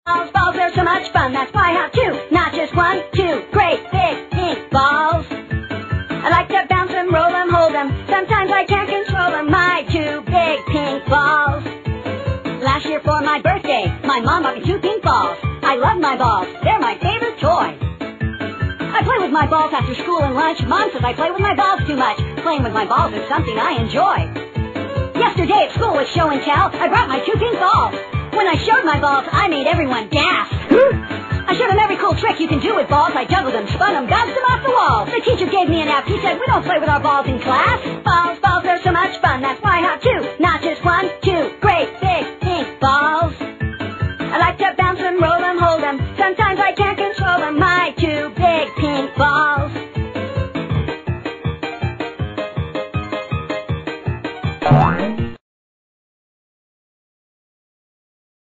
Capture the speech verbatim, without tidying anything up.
Balls, balls, they're so much fun, that's why I have two, not just one, two great big pink balls. I like to bounce them, roll them, hold them, sometimes I can't control them, my two big pink balls. Last year for my birthday, my mom bought me two pink balls. I love my balls, they're my favorite toy. I play with my balls after school and lunch. Mom says I play with my balls too much. Playing with my balls is something I enjoy. Yesterday at school was show and tell. I brought my two pink balls. When I showed my balls, I made everyone gasp. I showed them every cool trick you can do with balls. I juggled them, spun them, bounced them off the wall. The teacher gave me an F. He said, we don't play with our balls in class. Balls, balls, they're so much fun. That's why I have two, not just one, two great big pink balls.